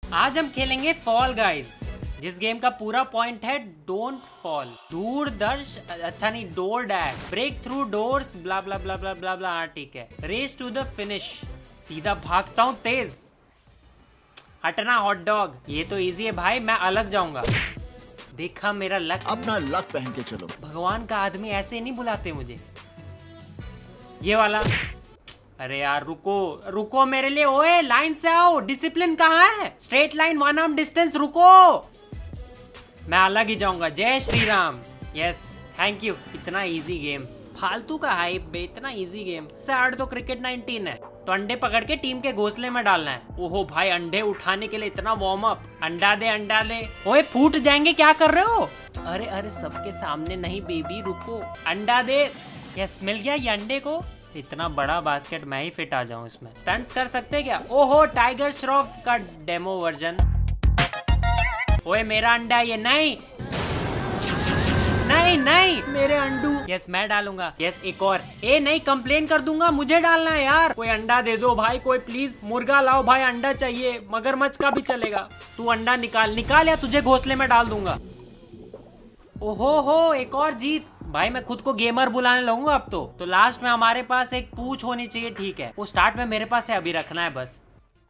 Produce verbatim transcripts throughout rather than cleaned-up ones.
आज हम खेलेंगे फॉल गाइज, जिस गेम का पूरा पॉइंट है डोंट फॉल, दूरदर्श अच्छा नहीं door dash, break through doors, blah blah blah blah blah blah. ठीक है, रेस टू द फिनिश, सीधा भागता हूँ तेज, हटना हॉट डॉग। ये तो इजी है भाई, मैं अलग जाऊंगा। देखा मेरा लक, अपना लक पहन के चलो। भगवान का आदमी ऐसे नहीं बुलाते मुझे। ये वाला, अरे यार रुको रुको मेरे लिए, ओए लाइन से आओ, डिसिप्लिन कहाँ है? Straight line, one arm distance, रुको। मैं अलग ही जाऊंगा, जय Shri Ram. Yes thank you. इतना इजी गेम, फालतू का हाइप बे, इतना इजी गेम से हार्ड तो क्रिकेट नाइनटीन है। तो अंडे पकड़ के टीम के घोंसले में डालना है। ओहो भाई, अंडे उठाने के लिए इतना वार्म अप। अंडा दे अंडा दे, ओए फूट जाएंगे, क्या कर रहे हो? अरे अरे सबके सामने नहीं बेबी, रुको। अंडा दे, यस मिल गया ये अंडे को। इतना बड़ा बास्केट, मैं ही फिट आ जाऊं इसमें। स्टंट्स कर सकते क्या? ओहो टाइगर श्रॉफ का डेमो वर्जन। ओए मेरा अंडा ये, नहीं नहीं नहीं मेरे अंडू। यस मैं डालूंगा। यस एक और, ए नहीं कंप्लेन कर दूंगा, मुझे डालना है यार। कोई अंडा दे दो भाई, कोई प्लीज। मुर्गा लाओ भाई, अंडा चाहिए, मगरमच्छ का भी चलेगा। तू अंडा निकाल निकाल या तुझे घोंसले में डाल दूंगा। ओहो हो, एक और जीत भाई। मैं खुद को गेमर बुलाने लगूंगा अब तो। तो लास्ट में हमारे पास एक पूछ होनी चाहिए, ठीक है? वो स्टार्ट में मेरे पास है, अभी रखना है बस।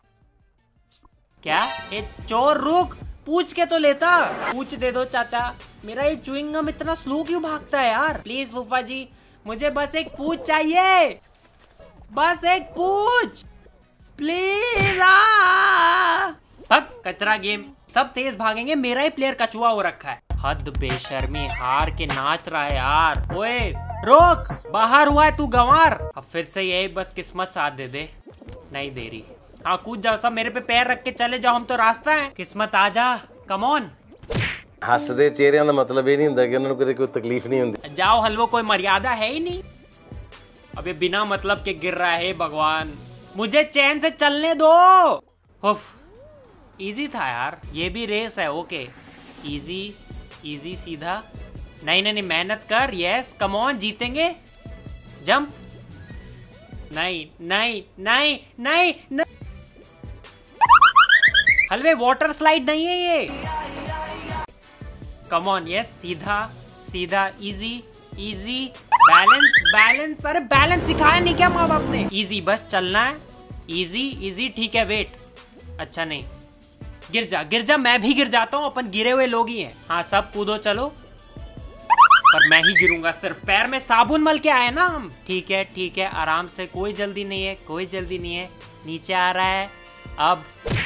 क्या ए चोर, रुक, पूछ के तो लेता। पूछ दे दो चाचा। मेरा ये च्युइंगम इतना स्लो क्यों भागता है यार? प्लीज फूफा जी, मुझे बस एक पूछ चाहिए, बस एक पूछ प्लीज। भग कचरा गेम, सब तेज भागेंगे, मेरा ही प्लेयर कचुआ हो रखा है। हद बेशर्मी, हार के नाच रहा है यार। ओए रोक, बाहर हुआ है तू गंवार। अब फिर से यही बस किस्मत साथ दे दे, नहीं दे रही। हाँ कूद जाओ सब, मेरे पे पैर रख के चले जाओ, हम तो रास्ता है। किस्मत आजा, कम ऑन। हसदे चेहरिਆਂ ਦਾ मतलब ਇਹ ਨਹੀਂ ਹੁੰਦਾ ਕਿ ਉਹਨਾਂ ਨੂੰ कोई तकलीफ नहीं ਹੁੰਦੀ। जाओ हलवो, कोई मर्यादा है ही नहीं। अब ये बिना मतलब के गिर रहा है, भगवान मुझे चैन से चलने दो। उफ, इजी था यार, ये भी रेस है। ओके इजी इजी सीधा, नहीं नहीं नहीं मेहनत कर। यस कम ऑन, जीतेंगे। जंप, नहीं नहीं नहीं नहीं, नहीं। हलवे वाटर स्लाइड नहीं है ये। कम ऑन, यस सीधा सीधा, इजी इजी, बैलेंस बैलेंस। अरे बैलेंस सिखाया नहीं क्या माँ बाप ने? इजी बस चलना है, इजी इजी। ठीक है वेट, अच्छा नहीं, गिर जा गिर जा, मैं भी गिर जाता हूँ, अपन गिरे हुए लोग ही हैं। हाँ सब कूदो चलो, पर मैं ही गिरूंगा सिर्फ। पैर में साबुन मल के आए ना हम। ठीक है ठीक है, आराम से, कोई जल्दी नहीं है, कोई जल्दी नहीं है। नीचे आ रहा है अब,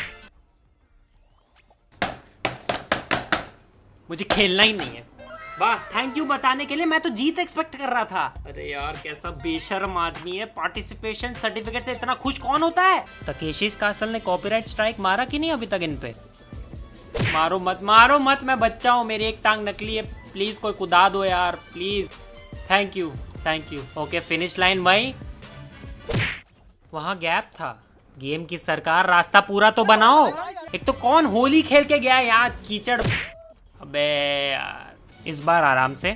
मुझे खेलना ही नहीं है। वाह थैंक यू बताने के लिए, मैं तो जीत एक्सपेक्ट कर रहा था। अरे यार कैसा बेशर्म आदमी है, पार्टिसिपेशन सर्टिफिकेट से इतना खुश कौन होता है? तकेशीस कासल ने कॉपीराइट स्ट्राइक मारा कि नहीं अभी तक इन पे? मारो मत मारो मत, मैं बच्चा हूँ, मेरी एक टांग नकली है, प्लीज कोई कुदा दो यार please. Thank you thank you. Okay finish line भाई। वहाँ गैप था, गेम की सरकार रास्ता पूरा तो बनाओ। एक तो कौन होली खेल के गया यहाँ कीचड़। अबे यार इस बार आराम से,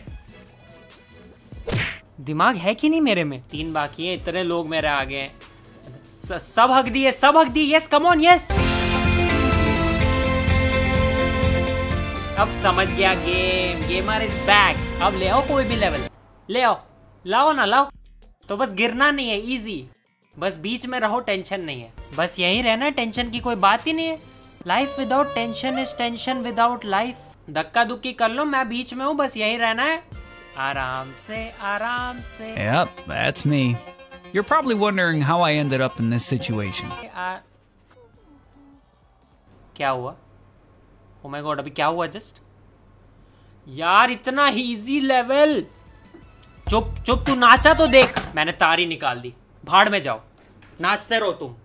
दिमाग है कि नहीं मेरे में? तीन बाकी है, इतने लोग मेरे आगे हैं। सब हक दिए सब हक दिए। Yes come on, yes. अब समझ गया गेम, गेमर इज बैक। अब ले आओ कोई भी लेवल, ले आओ, लाओ ना लाओ। तो बस गिरना नहीं है, इजी, बस बीच में रहो, टेंशन नहीं है, बस यही रहना है, टेंशन की कोई बात ही नहीं है। Life without tension is tension without life. धक्का दुक्की कर लो, मैं बीच में हूँ, बस यही रहना है, आराम से आराम से। Yep, that's me. You're probably wondering how I ended up in this situation. आ... क्या हुआ? Oh my God, अभी क्या हुआ जस्ट? यार इतना इजी लेवल। चुप चुप, तू नाचा तो देख। मैंने तारी निकाल दी, भाड़ में जाओ, नाचते रहो तुम।